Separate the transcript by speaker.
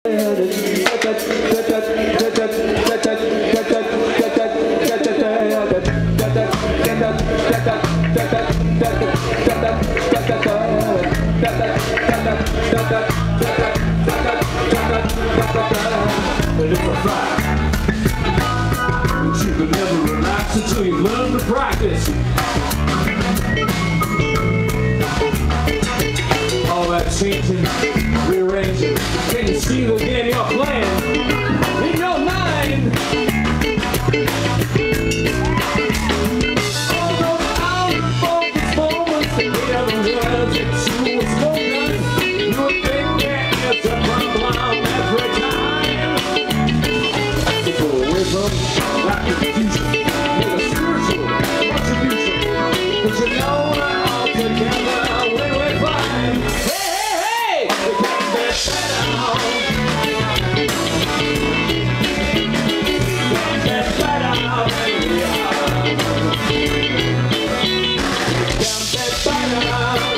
Speaker 1: But it's a fact that you can never relax until you learn to practice. All that changing, rearranging. Can you see the game you're playing in your mind? All those out-of-focus moments that hear the words that you were spoken. You would think that it's a problem every time. To go away from that confusion, with a spiritual contribution. 'Cause you know that all together we're fine. Hey, we can't get better. Can't get better than we are. Can't get better.